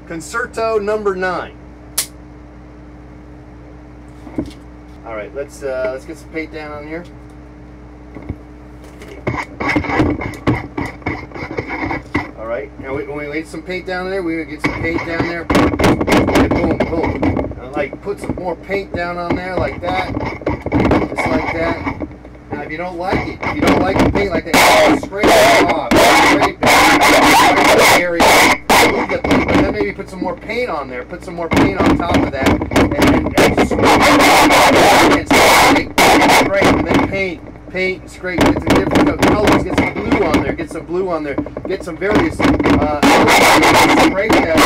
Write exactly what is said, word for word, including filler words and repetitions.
Concerto number nine. All right, let's uh, let's get some paint down on here. All right, now we, when we get some paint down there, we're gonna get some paint down there. And boom, boom. And like put some more paint down on there like that, just like that. Now, if you don't like it, if you don't like the paint like that, scrape it off. Scrape it. Scrape area. Move the paint, but then maybe put some more paint on there. Put some more paint on top of that, and then and scrape it. And scrape, and then paint, paint, and scrape. Get some different colors. Get some blue on there. Get some blue on there. Get some various uh, scrape that